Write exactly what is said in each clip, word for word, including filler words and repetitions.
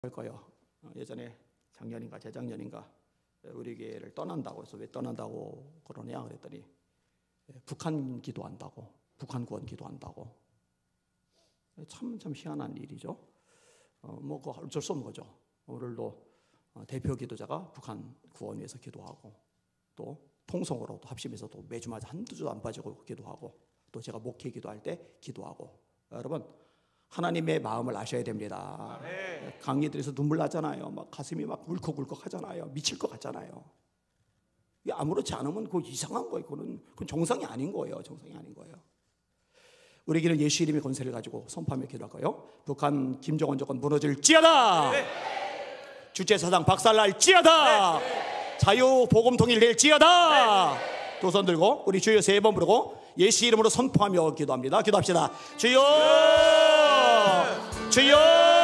할 거예요. 예전에 작년인가 재작년인가 우리 교회를 떠난다고 해서 왜 떠난다고 그러냐 그랬더니 북한 기도한다고, 북한 구원 기도한다고. 참 참 희한한 일이죠. 어, 뭐 그거 어쩔 수 없는 거죠. 오늘도 대표 기도자가 북한 구원 위해서 기도하고, 또 통성으로도 합심해서 또 매주마다 한두 주 안 빠지고 기도하고, 또 제가 목회 기도할 때 기도하고. 여러분, 하나님의 마음을 아셔야 됩니다. 네. 강의들에서 눈물 나잖아요. 막 가슴이 막 울컥울컥 하잖아요. 미칠 것 같잖아요. 아무렇지 않으면 그거 이상한 거예요. 그건, 그건 정상이 아닌 거예요. 정상이 아닌 거예요. 우리에게는 예수 이름의 권세를 가지고 선포하며 기도할까요? 북한 김정은 정권 무너질지어다. 네. 주체사상 박살날지어다. 네. 자유 복음 통일될지어다. 네. 두 손 들고 우리 주여 세 번 부르고 예수 이름으로 선포하며 기도합니다. 기도합시다. 주여, 주여,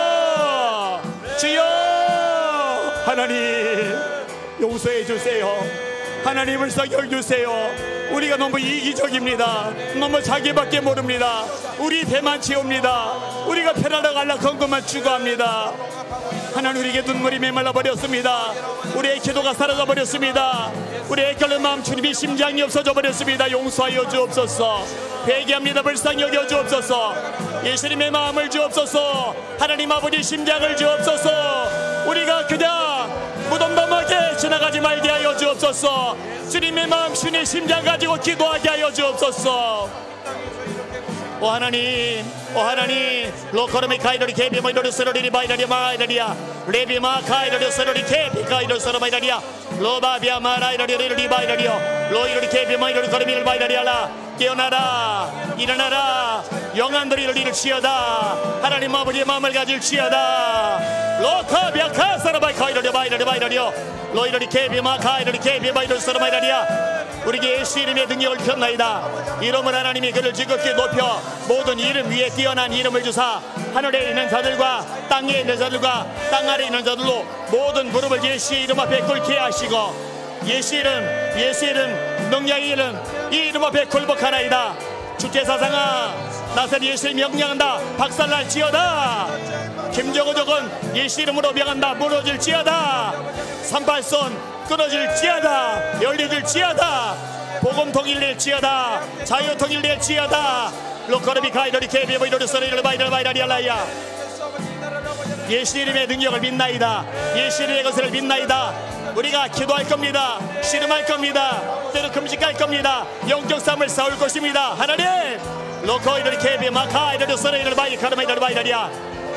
주여. 하나님 용서해 주세요. 하나님을 사겨 주세요. 우리가 너무 이기적입니다. 너무 자기밖에 모릅니다. 우리 배만 채웁니다. 우리가 편하다고 하려고 것만 추구합니다. 하나님, 우리에게 눈물이 메말라 버렸습니다. 우리의 기도가 사라져 버렸습니다. 우리의 끓는 마음 주님의 심장이 없어져 버렸습니다. 용서하여 주옵소서. 회개합니다. 불쌍히 여겨 주옵소서. 예수님의 마음을 주옵소서. 하나님 아버지 심장을 주옵소서. 우리가 그냥 무덤덤하게 지나가지 말게 하여 주옵소서. 주님의 마음, 주님의 심장 가지고 기도하게 하여 주옵소서. 오 하나님, 오 하나님, 로커르미 카이더리 케비 마이더리 서로리 바이더리 마이더리야 레비마 카이더리 서로리 케비 카이더리 서로 바이더리야 로바비아 마라이더리 리리 바이더리요 로이더리 케비 마이더리 거르미를 바이더리야라. 깨어나라, 일어나라. 영안들이 이를 치어다. 하나님 아버지의 마음을 가질지어다. 로카비아 카사라바이 카이더리 바이더리 바이더리요 로이더리 케비 마 카이더리 케비 바이더리 서로 바이더리야. 우리에게 예수 이름의 능력을 폈나이다. 이름을 하나님이 그를 지극히 높여 모든 이름 위에 뛰어난 이름을 주사 하늘에 있는 자들과 땅에 있는 자들과 땅 아래에 있는 자들로 모든 무릎을 예수의 이름 앞에 꿇게 하시고, 예수 이름, 예수 이름, 능력의 이름, 이 이름 앞에 굴복하나이다. 주체사상아, 나선 예수를 명령한다. 박살날지어다. 김정은 적은 예수 이름으로 명한다. 무너질지어다. 삼팔선 끊어질지어다. 열리질지어다. 복음 통일될지어다. 자유 통일될지어다. 로커르비 카이더리 케비 보이더리 소리를 바이더리 바이더리 알라야. 예수 이름의 능력을 믿나이다. 예수 이름의 것을 믿나이다. 우리가 기도할 겁니다. 씨름할 겁니다. 때로 금식할 겁니다. 영적 싸움을 싸울 것입니다. 하나님, 로커이더리 케비 마카이더리 소리를 바이 카르마이더리 바이더리야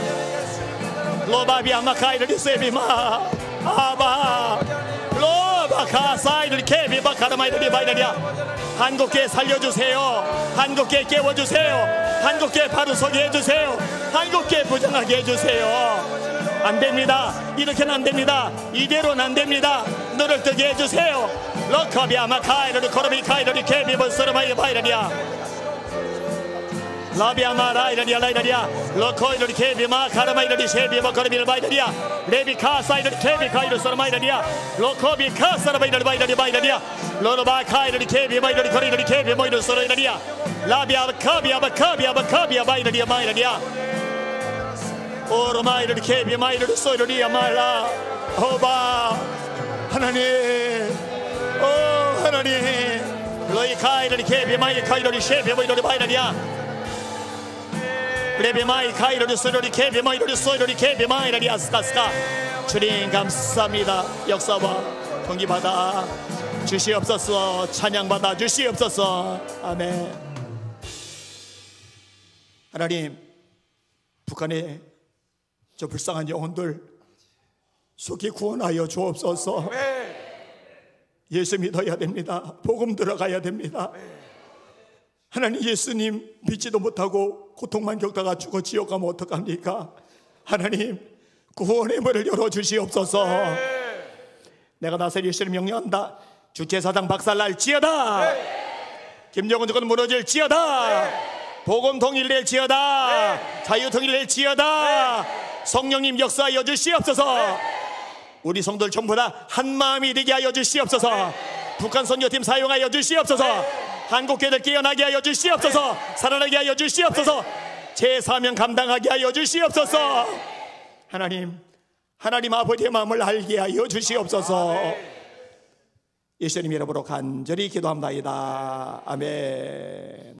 로바비아 마카이더리 세비마 아바 로바카 사이들 케비바 카르마이들이 바이들이야. 한국교회 살려주세요. 한국교회 깨워주세요. 한국교회 바로 서게 해주세요. 한국교회 부정하게 해주세요. 안됩니다. 이렇게는 안됩니다. 이대로는 안됩니다. 눈을 뜨게 해주세요. 러커비아 마카이들 코르비 카이들이 케비바 서르마이 바이들이야 라비아마 라이더리아 라이더리아 로코이더리 케비마 카르마이더리 셰비마 카르비를 바이더리아 레비카 사이더리 케비카이더 서마이더리아 로코비 카사르바이더리 바이더리 바이더리아 로노바 카이더리 케비마이더리 코리더리 케비모이더 서라이더리아 라비아 카비아 카비아 카비아 바이더리아 마이더리아 오로마이더리 케비마이더리 소이더리아 말라 오바. 하나님, 오 하나님, 로이 카이더리 케비마이 카이더리 셰비모이더리 바이더리아 레비마이 카이로리 소이로리 케비마이로리 소이로리 케비마이로리 아스카스카. 주님 감사합니다. 역사와 통기받아 주시옵소서. 찬양받아 주시옵소서. 아멘. 하나님, 북한의 저 불쌍한 영혼들 속히 구원하여 주옵소서. 예수 믿어야 됩니다. 복음 들어가야 됩니다. 하나님, 예수님 믿지도 못하고 고통만 겪다가 죽어 지옥 가면 어떡합니까? 하나님, 구원의 문을 열어주시옵소서. 네. 내가 나서 예수를 명령한다. 주체사상 박살날지어다. 네. 김정은 정권 무너질지어다. 네. 복음 통일될지어다. 네. 자유 통일될지어다. 네. 성령님 역사하여 주시옵소서. 네. 우리 성도들 전부 다 한마음이 되게 하여 주시옵소서. 네. 북한 선교팀 사용하여 주시옵소서. 네. 한국교회들 깨어나게 하여 주시옵소서. 살아나게 하여 주시옵소서. 제 사명 감당하게 하여 주시옵소서. 하나님, 하나님 아버지의 마음을 알게 하여 주시옵소서. 예수님 이름으로 간절히 기도합니다. 아멘.